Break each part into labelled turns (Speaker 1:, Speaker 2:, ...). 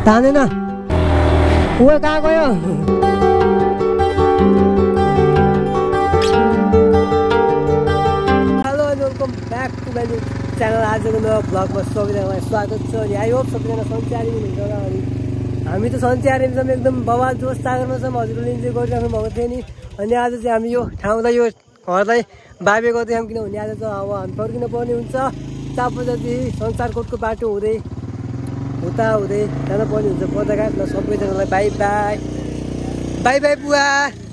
Speaker 1: तानेन ऊ कहाँ गयो hello welcome back to my channel आजको नयाँ भ्लगमा सबैजनालाई स्वागत छ अनि आई होप सबैजना सन्चै आर्मी हुनुहुन्छ होला अनि हामी त सन्चै आर्मी छौँ एकदम बवाल जोस तागरमा छौँ हजुरले इन्जोय गरिराख्नु भएको थियो नि अनि आज चाहिँ हामी यो ठाउँलाई यो घरलाई बाबे गर्दैछौँ किनभने आज त अब हामी फर्किनु पर्ने हुन्छ चापजाति संसारकोटको बाटो हुँदै उता हुँदै जानु पर्ने हुन्छ बजारघाट ल सबैजनालाई बाई बाई बाई बाई बुवा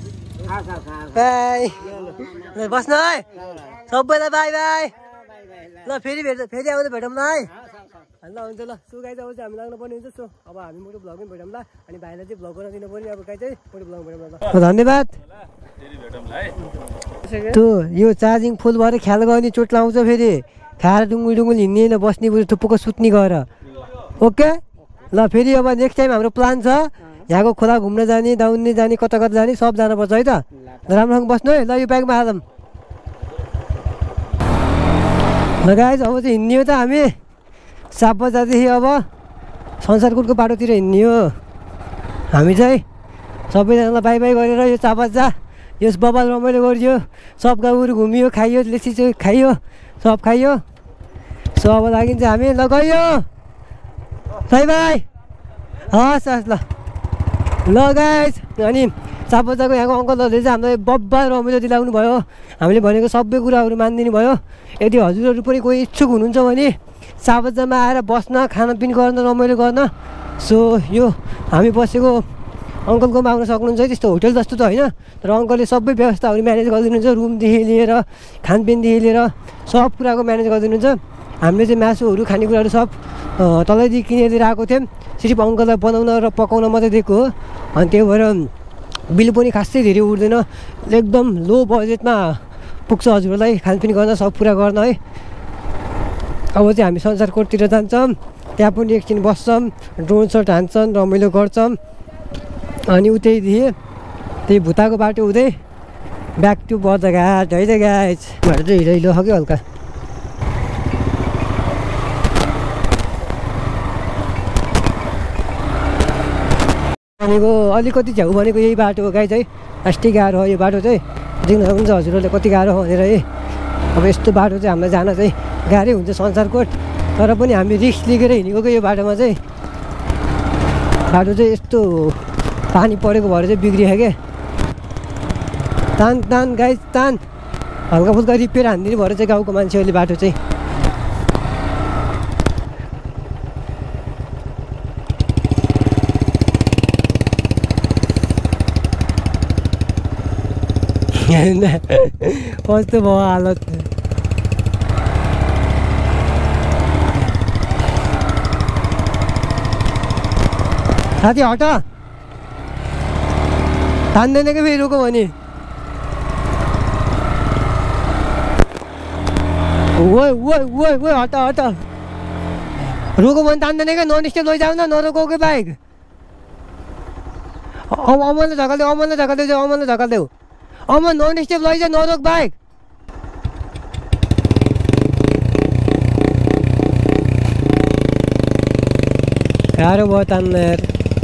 Speaker 1: बाई बस्नु है सबैलाई बाई बाई ल फेरि आउँदै भेटौँ ल है ल हुन्छ ल सो गाई चाहिँ हामी लाग्नु पर्ने हुन्छ सो अब हामी मोटो भ्लगमै भेटौँ ल अनि भाइलाई चाहिँ भ्लग गर्न दिनु पर्ने अब गाई चाहिँ मोटो भ्लग भेटौँ ल धन्यवाद त्यो यो चार्जिङ फुल भएर ख्याल गर्ने चोट लाउँछ फेरि खाएर डुङ्गुल हिँड्ने होइन बस्ने बरु थुप्पोको सुत्ने गएर ओके ल फेरि अब नेक्स्ट टाइम हाम्रो प्लान छ यहाँको खोला घुम्न जाने दाउन्ने जाने कता कता जाने सब जानुपर्छ है त राम्रोसँग बस्नु है ल यो ब्यागमा हालौँ लगाएछ अब चाहिँ हिँड्ने हो त हामी साप बजारदेखि अब संसारकोटको बाटोतिर हिँड्ने हो हामी चाहिँ सबैजनालाई बाई बाई गरेर यो चापाजा यस बबाल रमाइलो गरियो सब गाउँहरू घुमियो खाइयो लेसी खाइयो सब खाइयो सो अब लागि चाहिँ हामी ल गयो बाई बाई हस् हस् ल ल गाइस अनि चापाजाको यहाँको अङ्कलहरूले चाहिँ हामीलाई बब्बा रमाइलो दिलाउनु भयो हामीले भनेको सबै कुराहरू मानिदिनु भयो यदि हजुरहरू पनि कोही इच्छुक हुनुहुन्छ भने चापाजामा आएर बस्न खानपिन गर्न रमाइलो गर्न सो यो हामी बसेको अङ्कलकोमा आउन सक्नुहुन्छ त्यस्तो होटल जस्तो त होइन तर अङ्कलले सबै व्यवस्थाहरू म्यानेज गरिदिनुहुन्छ रुमदेखि लिएर खानपिनदेखि लिएर सब कुराको म्यानेज गरिदिनुहुन्छ हामीले चाहिँ मासुहरू खानेकुराहरू सब तलैदेखि किनेर लिएर आएको थियौँ सिर्फ अङ्कललाई बनाउन र पकाउन मात्रै दिएको हो अनि त्यही भएर बिल पनि खासै धेरै उठ्दैन एकदम लो बजेटमा पुग्छ हजुरहरूलाई खानपिन गर्न सब पुरा गर्न है अब चाहिँ हामी संसारकोटतिर जान्छौँ त्यहाँ पनि एकछिन बस्छौँ ड्रोन सट हान्छौँ रमाइलो गर्छौँ अनि उतैदेखि त्यही भुताको बाटो हुँदै ब्याक टु बजारघाट है त गाइस बाटो चाहिँ हिँडिलो हो कि हल्का भनेको अलिकति झ्याउ भनेको यही बाटो हो गाई चाहिँ अस्ति गाह्रो हो यो बाटो चाहिँ देख्न सक्नुहुन्छ हजुरहरूले कति गाह्रो हो भनेर है अब यस्तो बाटो चाहिँ हामीलाई जान चाहिँ गाह्रै हुन्छ संसारकोट तर पनि हामी रिस्क लिएर हिँडेको यो बाटोमा चाहिँ बाटो चाहिँ यस्तो पानी परेको भएर चाहिँ बिग्रियो क्या तान गाई तान हल्का फुल्का रिपेयर हानिदिनु भएर चाहिँ गाउँको मान्छेहरूले बाटो चाहिँ कस्तो भयो हालत साथी हट तान्दैन कि फेरि रोको भने ओ हट रोको भने तान्दैन क्या नन स्टेप लैजाऊ न नरोको कि बाइक अमलले झकाल्देऊ अमन नन स्टेप लैजा नरोक बाइक गाह्रो भयो तान्न यार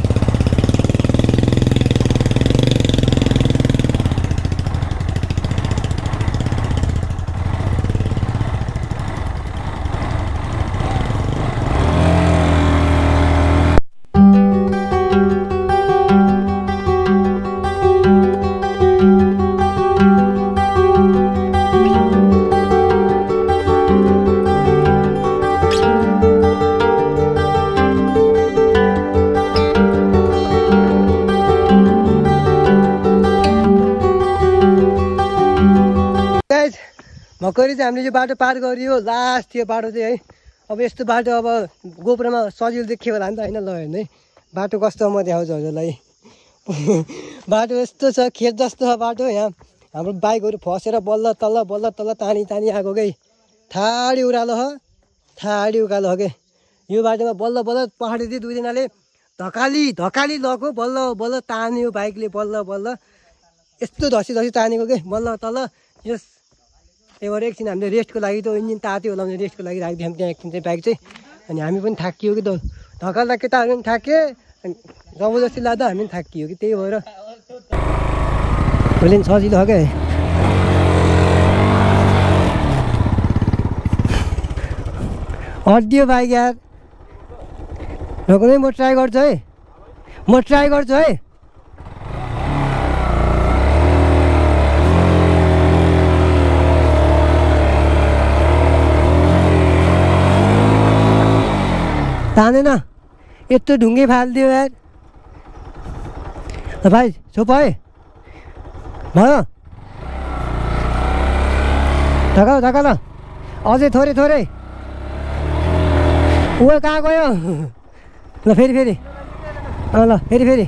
Speaker 1: भर्खरै चाहिँ हामीले यो बाटो पार गरियो लास्ट यो बाटो चाहिँ है अब यस्तो बाटो अब गोप्रोमा सजिलो देखियो होला नि त होइन ल हेर्नु है बाटो कस्तो म देखाउँछु हजुरलाई बाटो यस्तो छ खेत जस्तो छ बाटो यहाँ हाम्रो बाइकहरू फसेर बल्ल तल्ल तानी आएको क्या ठाडी उकालो हो क्या यो बाटोमा बल्ल पहाडीदेखि दुईजनाले धकाली लगेको बल्ल तान्यो बाइकले बल्ल यस्तो धसी तानेको के बल्ल तल यस त्यही भएर एकछिन हामीले रेस्टको लागि त इन्जिन तात्यो होला भने रेस्टको लागि राखिदियौँ त्यहाँ एकछिन चाहिँ बाइक चाहिँ अनि हामी पनि थाकियो कि त धकाल्दा केटाहरू पनि थाके जबरजस्ती लाँदा हामी पनि थाकियो कि त्यही भएर भोलि सजिलो हो क्या हड्डियो बाइक यार रोक्दै म ट्राई गर्छु है तानेन यत्रो ढुङ्गे फालिदियो यार भाइ छोप है भयो धकाल अझै थोरै ऊ कहाँ गयो ल फेरि ल फेरि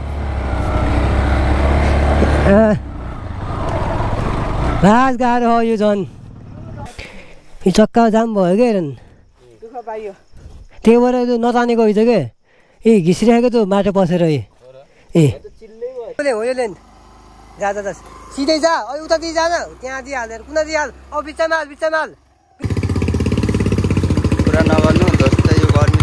Speaker 1: राज गाह्रो हो यो झन् यो चक्का जाम भयो क्या हेरन त्यही भएर त्यो नतानेको रहेछ क्या ए घिसिरहेको त्यो माटो पसेर ए हो जा सिधै जा उता दिइजान त्यहाँ दिइहालेर कुना दिइहाल अब बिचमा हाल
Speaker 2: पुरा नगर्नु जस्तो यो गर्मी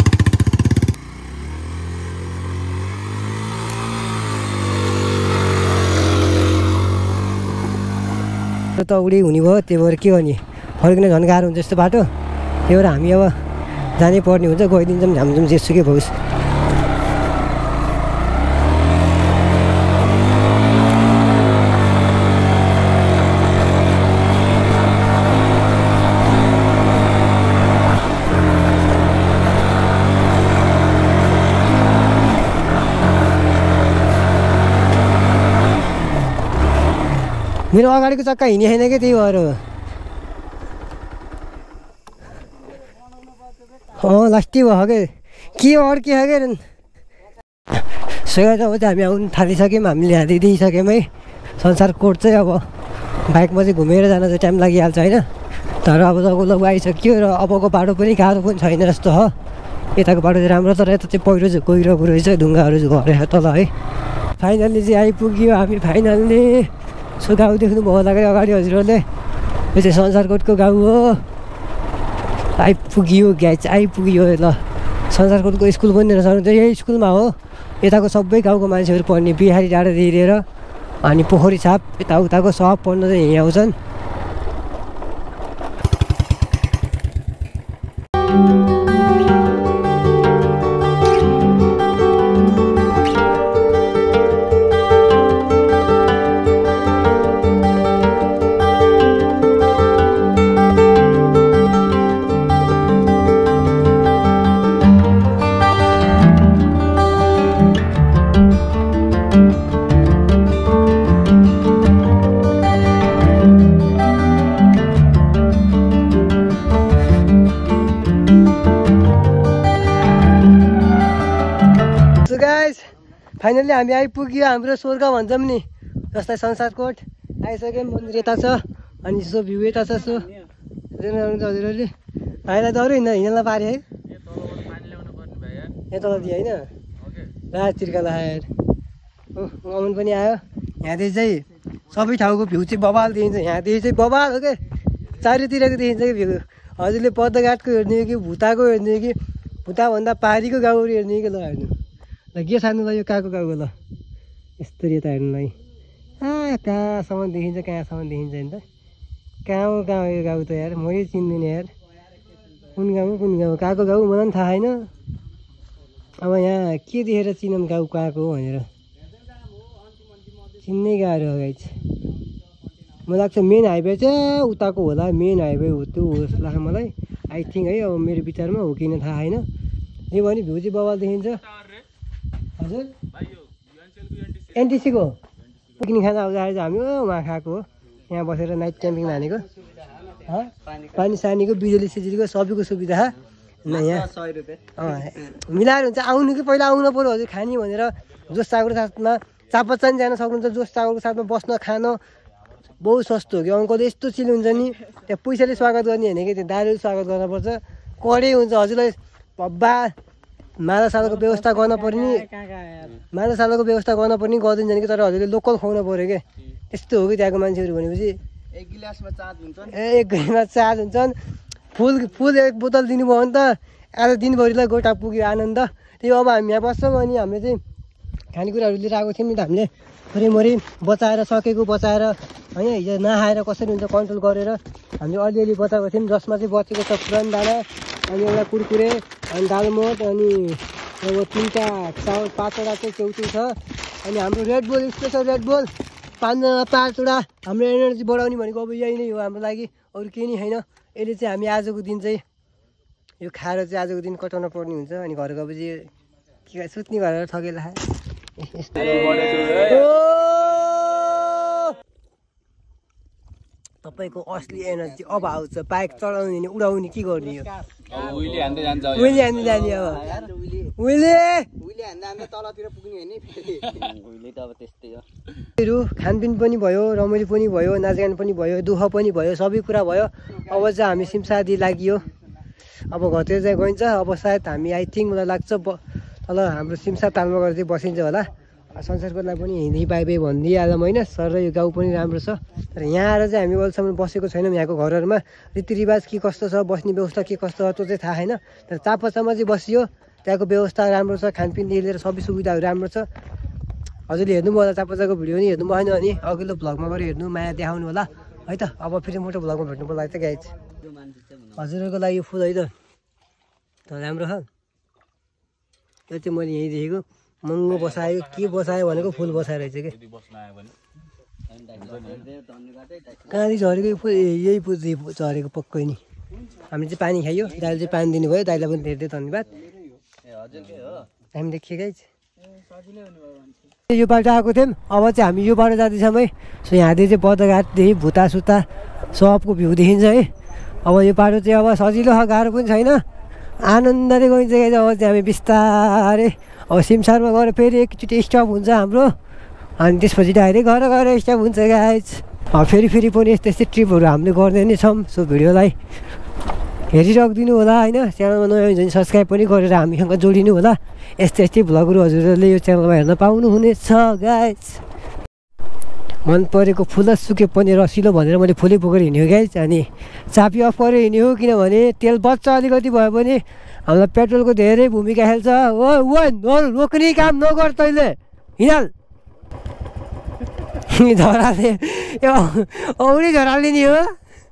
Speaker 1: त उडी हुने भयो त्यही भएर के गर्ने फर्किन झन् गाह्रो हुन्छ यस्तो बाटो त्यही भएर हामी अब जानै पर्ने हुन्छ गइदिन्छौँ झामझुम जेसुकै होस् मेरो अगाडिको चक्का हिँडे छैन कि त्यही भएर लास्टी भयो के अड्के हो क्या सो अब चाहिँ हामी आउनु थालिसक्यौँ हामीले यहाँ दिइसक्यौँ है संसार कोट चाहिँ अब बाइकमा चाहिँ घुमेर जान चाहिँ टाइम लागिहाल्छ होइन तर अब लगभग आइसक्यो र अबको बाटो पनि गाह्रो पनि छैन जस्तो हो यताको बाटो चाहिँ राम्रो तर यता चाहिँ पहिरो चाहिँ गइरहेको रहेछ ढुङ्गाहरू चाहिँ घरेर तल है फाइनल्ली चाहिँ आइपुग्यो हामी फाइनल्ली सो गाउँ देख्नुभयो होला कि अगाडि हजुरहरूले यो चाहिँ संसारकोटको गाउँ हो आइपुग्यो ल संसारकोटको स्कुल पनि रहेछ यही स्कुलमा हो यताको सबै गाउँको मान्छेहरू पढ्ने बिहारी डाँडादेखि लिएर अनि पोखरी छाप यताउताको सब पढ्न चाहिँ यहीँ आउँछन् फाइनल्ली हामी आइपुग्यो हाम्रो स्वर्ग भन्छौँ नि जस्तै संसारकोट आइसक्यौँ मन्दिर यता छ अनि यसो भ्यू यता छ सो हजुरहरूले भाइलाई त अरू हिँड्न पारे है यहाँ तल दियो होइन राज तिर्का लगाएर अमन पनि आयो यहाँदेखि चाहिँ सबै ठाउँको भ्यू चाहिँ बबाल देखिन्छ यहाँदेखि चाहिँ बबाल हो क्या चारैतिरको देखिन्छ कि भ्यू हजुरले पद्मघाटको हेर्ने हो कि भुताको हेर्ने हो कि भुताभन्दा पारीको गाउँहरू हेर्ने हो कि ल हेर्नु ल के सार्नु ल यो कहाँको गाउँको ल यस्तो यता हेर्नुलाई कहाँसम्म देखिन्छ कहाँसम्म देखिन्छ नि त कहाँ हो यो गाउँ त यार मै चिन्दिनँ यार कुन गाउँ कहाँको गाउँ मलाई पनि थाहा छैन अब यहाँ के देखेर चिनौँ गाउँ कहाँको हो भनेर चिन्नै गाह्रो हो गाइस मलाई लाग्छ मेन हाइवे चाहिँ उताको होला मेन हाइवे हो त्यो हो जस्तो लाग्छ मलाई आई थिङ्क है अब मेरो विचारमा हो किन थाहा छैन जे भने भ्यू चाहिँ बबाल देखिन्छ हजुर एनटिसीको पिकनिक खान आउँदा चाहिँ हामी उहाँ खाएको हो यहाँ बसेर नाइट क्याम्पिङ हानेको पानी सानीको बिजुली सिजुलीको सबैको सुविधा यहाँ 100 रुपियाँ मिलाएर हुन्छ आउनु कि पहिला आउनु पऱ्यो हजुर खाने भनेर जोस चागोको साथमा चापाचान जान सक्नुहुन्छ जोस चागोको साथमा बस्न खान बहुत सस्तो हो कि अङ्कल यस्तो चिल हुन्छ नि त्यहाँ पैसाले स्वागत गर्ने होइन कि त्यो दारुले स्वागत गर्नुपर्छ कडै हुन्छ हजुरलाई भब्बा माछासालाको व्यवस्था गर्न पर्ने माछासालाको व्यवस्था गर्न पर्ने गरिदिन्छ नि कि तर हजुरले लोकल खुवाउनु पऱ्यो क्या त्यस्तो हो कि त्यहाँको मान्छेहरू भनेपछि एक गिलासमा चार्ज हुन्छन् फुल एक बोतल दिनुभयो भने त आज दिनभरिलाई गोटा पुग्यो आनन्द। त्यही अब हामी यहाँ बस्छौँ अनि हामीले चाहिँ खानेकुराहरू लिएर आएको थियौँ नि त हामीले थोरै बचाएर सकेको बचाएर होइन हिजो नखाएर कसरी हुन्छ कन्ट्रोल गरेर हामीले अलिअलि बचाएको थियौँ जसमा चाहिँ बचेको छ पुरानो दाना अनि एउटा कुरकुरे अनि दालमोट अनि अब 3टा 5वटा चाहिँ च्याउचु छ अनि हाम्रो रेडबुल स्पेसल रेडबुल 5वटा हाम्रो एनर्जी बढाउने भनेको अब यही नै हो हाम्रो लागि अरू केही नै छैन। यसले चाहिँ हामी आजको दिन चाहिँ यो खाएर चाहिँ आजको दिन कटाउन पर्ने हुन्छ अनि घर गएपछि के सुत्ने गरेर ठगेला तपाईँको असली एनर्जी अब आउँछ बाइक चलाउने नि उडाउने के गर्ने हो उहिले हान्दै जाने अब खानपिन पनि भयो रमाइलो पनि भयो नाचगान पनि भयो दुःख पनि भयो सबै कुरा भयो। अब चाहिँ हामी सिमसादी लागियो अब घरतिर चाहिँ गइन्छ। अब सायद हामी आई थिङ्क मलाई लाग्छ तल हाम्रो सिमसा तालमा गएर चाहिँ बसिन्छ होला। संसारको लागि पनि हिँडी बाई बाई भनिदिइहालौँ होइन सर र यो गाउँ पनि राम्रो छ तर यहाँ आएर चाहिँ हामी अहिलेसम्म बसेको छैनौँ। यहाँको घरहरूमा रीतिरिवाज के कस्तो छ बस्ने व्यवस्था के कस्तो छ त्यो चाहिँ थाहा छैन तर चापाचामा चाहिँ बसियो त्यहाँको व्यवस्था राम्रो छ खानपिनदेखि लिएर सबै सुविधाहरू राम्रो छ। हजुरले हेर्नुभयो होला चापाचाको भिडियो नि हेर्नु भएन भने अघिल्लो भ्लगमा गएर हेर्नु माया देखाउनु होला है त। अब फेरि मोटो भ्लगमा भेट्नुको लागि चाहिँ गाइज हजुरहरूको लागि यो फुल है त राम्रो छ यो चाहिँ मैले यहीँ देखेको महँगो बसायो के बसायो भनेको फुल बसाएर रहेछ कि कहाँदेखि झरेको फुल यही फुल झरेको पक्कै नि। हामीले चाहिँ पानी खाइयो दाइले चाहिँ पानी दिनुभयो दाइलाई पनि धेरै धेरै धन्यवाद हामी देखियो गाइज यो बाटो आएको थियौँ अब चाहिँ हामी यो बाटो जाँदैछौँ है। सो यहाँदेखि चाहिँ बदघाटदेखि भुतासुता सबको भ्यू देखिन्छ है। अब यो बाटो चाहिँ अब सजिलो छ गाह्रो पनि छैन आनन्दले गइन्छ गाइज। अब चाहिँ हामी बिस्तारै अब सिमसारमा गएर फेरि एकचोटि स्टप हुन्छ हाम्रो अनि त्यसपछि डाइरेक्ट गएर स्टप हुन्छ गाइज। फेरि पनि यस्तै ट्रिपहरू हामीले गर्ने नै छौँ। सो भिडियोलाई हेरिराखिदिनु होला होइन च्यानलमा नयाँ हुन्छ भने सब्सक्राइब पनि गरेर हामीसँग जोडिनु होला। यस्तै भ्लगहरू हजुरहरूले यो च्यानलमा हेर्न पाउनुहुनेछ गाइज। मन परेको फुल सुके पनि रसिलो भनेर मैले फुलै बोकेर हिँड्यो गाइज अनि चापी अफ गरेर हिँड्यो किनभने तेल बच्छ अलिकति भयो भने हामीलाई पेट्रोलको धेरै भूमिका खेल्छ हो रोक्ने काम नगर तैँले हिँडाल झराले औरी झराले नि हो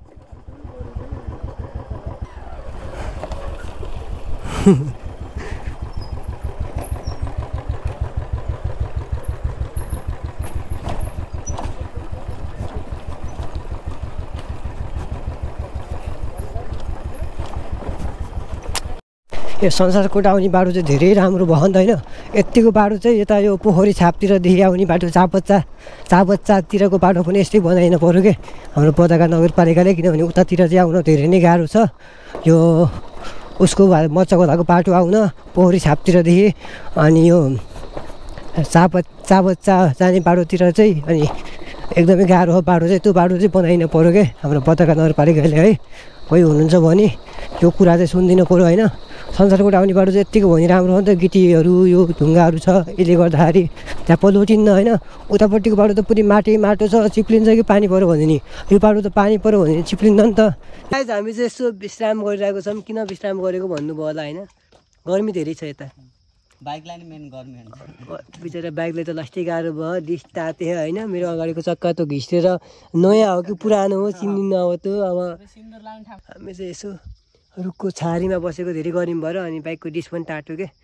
Speaker 1: यो संसारकोट आउने बाटो चाहिँ धेरै राम्रो भयो नि त होइन। यतिको बाटो चाहिँ यता यो पोखरी छापतिरदेखि आउने बाटो चापच्चातिरको बाटो पनि यस्तै बनाइन पऱ्यो कि हाम्रो बदाका नगरपालिकाले किनभने उतातिर चाहिँ आउन धेरै नै गाह्रो छ। यो उसको मच्चाको बाटो आउन पोखरी छापतिरदेखि अनि यो चापच्चा जाने बाटोतिर चाहिँ अनि एकदमै गाह्रो हो बाटो चाहिँ त्यो बाटो चाहिँ बनाइन पऱ्यो कि हाम्रो बदाका नगरपालिकाले है। कोही हुनुहुन्छ भने यो कुरा चाहिँ सुनिदिनु पऱ्यो होइन। संसारकोट आउने बाटो चाहिँ यत्तिको भने राम्रो हो नि त गिटीहरू यो ढुङ्गाहरू छ यसले गर्दाखेरि त्यहाँ पलुटिन्न होइन। उतापट्टिको बाटो त पुरै माटो छ चिप्लिन्छ कि पानी पऱ्यो भने नि यो बाटो त पानी पऱ्यो भने चिप्लिन्न नि त। गाइज हामी चाहिँ यसो विश्राम गरिरहेको छौँ किन विश्राम गरेको भन्नुभयो होला होइन गर्मी धेरै छ यता
Speaker 2: बाइकलाई नि मेन गर्मी
Speaker 1: बिचरा बाइकले त लास्टै गाह्रो भयो डिस ताते होइन। मेरो अगाडिको चक्का त घिसेर नयाँ हो कि पुरानो हो चिन्दिनँ अब त्यो अब हामी चाहिँ यसो रुखको छारीमा बसेको धेरै गर्मी भएर अनि बाइकको डिस पनि टाट्यो के।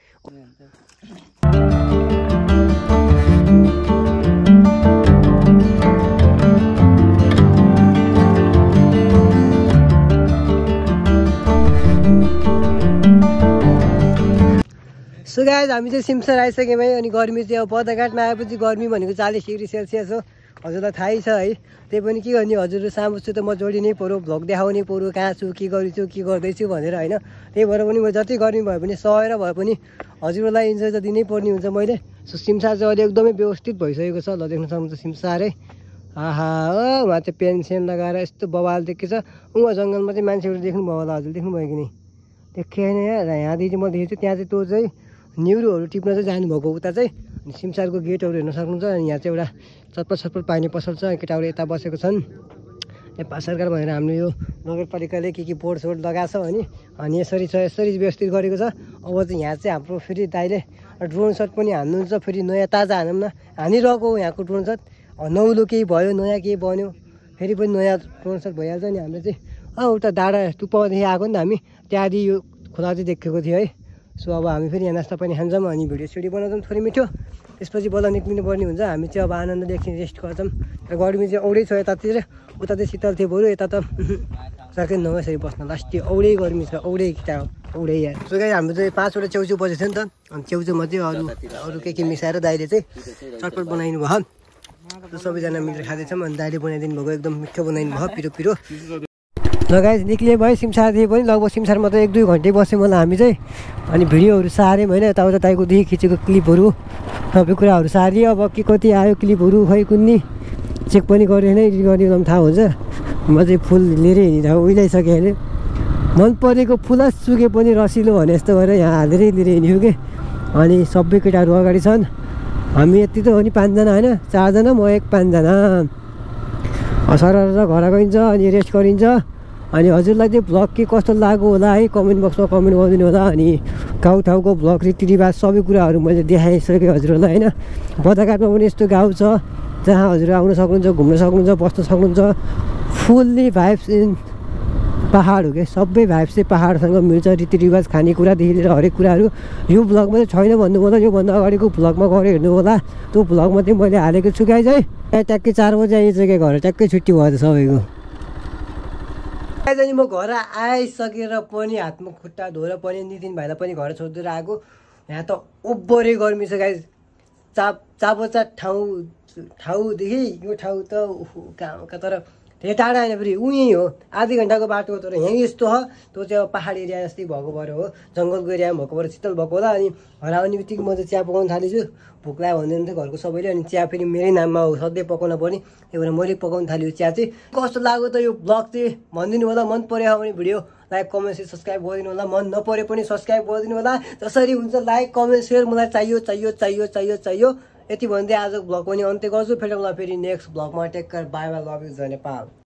Speaker 1: सो गाइज हामी चाहिँ सिमसार आइसक्यौँ है अनि गर्मी चाहिँ अब बदाघाटमा आएपछि गर्मी भनेको 40 डिग्री सेल्सियस हो हजुरलाई थाहै छ है। त्यही पनि के गर्ने हजुर सामुछु त म जोडिनै पऱ्यो भ्लग देखाउनै पऱ्यो कहाँ छु के गर्छु के गर्दैछु भनेर होइन। त्यही भएर पनि म जति गर्मी भयो भने सहेर भए पनि हजुरलाई इन्जोय त दिनै पर्ने हुन्छ मैले। सो सिमसार चाहिँ अहिले एकदमै व्यवस्थित भइसकेको छ ल देख्न सक्नुहुन्छ सिमसार है। आहा उहाँ चाहिँ पेन्सन लगाएर यस्तो बवाल देखेको छ। उहाँ जङ्गलमा चाहिँ मान्छेहरू देख्नुभयो होला हजुर देख्नुभयो कि नि देखेन यहाँदेखि म देखेको छु त्यहाँ चाहिँ त्यो चाहिँ न्युरोहरू टिप्न चाहिँ जानुभएको उता चाहिँ अनि सिमसारको गेटहरू हेर्न सक्नुहुन्छ अनि यहाँ चाहिँ एउटा चटपट पानी पसल छ केटाहरू यता बसेको छन् नेपाल सरकार भनेर हाम्रो यो नगरपालिकाले के बोर्ड लगाएको छ अनि यसरी व्यवस्थित गरेको छ। अब चाहिँ यहाँ चाहिँ हाम्रो फेरि दाइले ड्रोन सट पनि हान्नुहुन्छ, फेरि नयाँ ताजा हानौँ न हानिरहेको हो यहाँको ड्रोन सट। नौलो केही भयो, नयाँ केही बन्यो, फेरि पनि नयाँ ड्रोन सट भइहाल्छ नि। हाम्रो चाहिँ उता डाँडा टुप्पादेखि आएको नि त हामी, त्यहाँदेखि यो खोला चाहिँ देखेको थियो है। सो अब हामी फेरि यहाँ नास्ता पनि खान्छौँ अनि भिडियो सिडियो बनाउँछौँ थोरै मिठो, त्यसपछि बल्ल निक्लिनु पर्ने हुन्छ। हामी चाहिँ अब आनन्ददेखि रेस्ट गर्छौँ। र गर्मी चाहिँ औडै छ यतातिर, उता चाहिँ शीतल थियो बरु, यता त सकै नहोस् है बस्न। लास्ट औडै गर्मी छ, औडै किटा औडै यार। सो गाइस हाम्रो चाहिँ 5वटा च्याउचु बजेको थियो नि त, अनि च्याउचुमा चाहिँ अरू के मिसाएर दाइले चाहिँ चटपट बनाइनु भयो। सबैजना मिलेर खाँदैछौँ अनि दाइले बनाइदिनु भएको एकदम मिठो बनाइनु भयो, पिरो। ल गाइस निक्लिए भयो सिमसारदेखि पनि, लगभग सिमसारमा त 1-2 घन्टै बस्यौँ होला हामी चाहिँ। अनि भिडियोहरू सार्यौँ होइन, यताउता दाइकोदेखि खिचेको क्लिपहरू सबै कुराहरू सारियो। अब के कति आयो क्लिपहरू खै कुन्नी चेक पनि गरेँ नै, एडिट गर्ने एकदम थाहा हुन्छ। म चाहिँ फुल लिएर हिँडिरहेको उहिलाइसकेँ अहिले, मन परेको फुल सुके पनि रसिलो भने जस्तो गरेर यहाँ हालेरै लिएर हिँड्यो कि। अनि सबै केटाहरू अगाडि छन्, हामी यति त हो नि 5जना होइन, 4जना म 5जना। सरर घर गइन्छ अनि रेस्ट गरिन्छ। अनि हजुरलाई चाहिँ भ्लग के कस्तो लाग्यो होला है, कमेन्ट बक्समा कमेन्ट गरिदिनु होला। अनि ठाउँको भ्लग रीतिरिवाज सबै कुराहरू मैले देखाइसकेँ हजुरहरूलाई होइन। बजारघाटमा पनि यस्तो गाउँ छ जहाँ हजुर आउन सक्नुहुन्छ, घुम्न सक्नुहुन्छ, बस्न सक्नुहुन्छ। फुल्ली भाइब्स इन पहाड हो क्या, सबै भाइब्स चाहिँ पहाडसँग मिल्छ, रीतिरिवाज खानेकुरादेखि लिएर हरेक कुराहरू। यो भ्लगमा चाहिँ छैन भन्नु होला, योभन्दा अगाडिको भ्लगमा गएर हेर्नु होला, त्यो भ्लगमा चाहिँ मैले हालेको छु गाइस है। ट्याक्कै 4 बजी आइसकेँ घर, ट्याक्कै छुट्टी भयो त सबैको। अनि म घर आइसकेर पनि हातमा खुट्टा धोएर पनि नितिन भाइलाई पनि घर छोडिदिएर आएको। यहाँ त ओभरै गर्मी छ गाइस। चाबोचा ठाउँदेखि यो ठाउँ त कहाँ तर धेरै टाढा होइन, फेरि उहीँ हो, आधी घन्टाको बाटो हो। तर यहीँ यस्तो हो, त्यो चाहिँ अब पहाड एरिया जस्तै भएको भएर हो, जङ्गलको एरियामा भएको भएर शीतल भएको होला। अनि घर आउने बित्तिकै म चाहिँ चिया पकाउन थालेछु, भोक लाग्यो भन्दैन थियो घरको सबैले। अनि चिया फेरि मेरै नाममा हो, सधैँ पकाउन पर्ने, त्यही भएर मैले पकाउन थाल्यो चिया चाहिँ। कस्तो लाग्यो त यो ब्लग चाहिँ भनिदिनु होला। मन पऱ्यो भने video like comment share subscribe गरिदिनु होला, मन नपऱ्यो पनि सब्सक्राइब गरिदिनु होला। जसरी हुन्छ लाइक कमेन्ट सेयर मलाई चाहियो। यति भन्दै आजको भ्लग पनि अन्त्य गर्छु। फेरि नेक्स्ट भ्लगमा take care, bye bye, love you जय नेपाल।